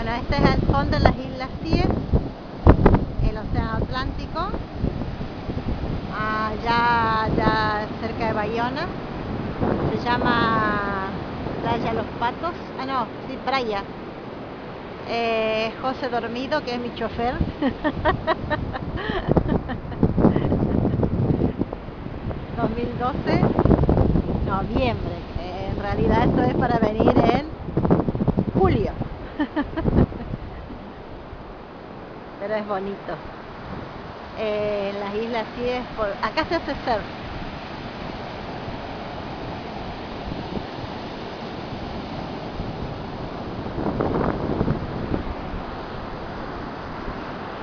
Bueno, este es el fondo de las Islas Cíes, el océano Atlántico, allá cerca de Bayona. Se llama Playa Los Patos. Ah, no, sí, Praia. José Dormido, que es mi chofer. 2012, noviembre. En realidad esto es para venir en julio. Pero es bonito. Las Islas Cíes, acá se hace surf.